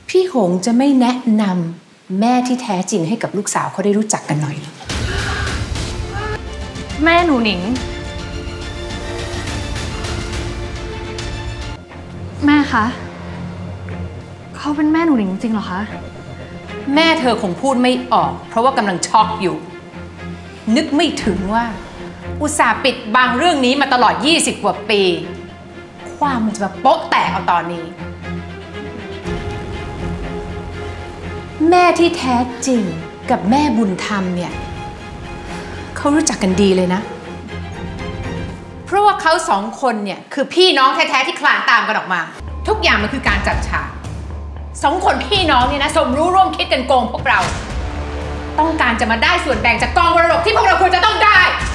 พี่หงจะไม่แนะนำแม่ที่แท้จริงให้กับลูกสาวเขาได้รู้จักกันหน่อยแม่หนูหนิงแม่คะเขาเป็นแม่หนูหนิงจริงเหรอคะแม่เธอคงพูดไม่ออกเพราะว่ากำลังช็อกอยู่นึกไม่ถึงว่าอุตส่าห์ปิดบังเรื่องนี้มาตลอด20 กว่าปีความมันจะมาโป๊ะแตกเอาตอนนี้แม่ที่แท้จริงกับแม่บุญธรรมเนี่ยเขารู้จักกันดีเลยนะเพราะว่าเขาสองคนเนี่ยคือพี่น้องแท้ๆที่คลานตามกันออกมาทุกอย่างมันคือการจัดฉากสองคนพี่น้องเนี่ยนะสมรู้ร่วมคิดกันโกงพวกเราต้องการจะมาได้ส่วนแบ่งจากกองมรดกที่พวกเราควรจะต้องได้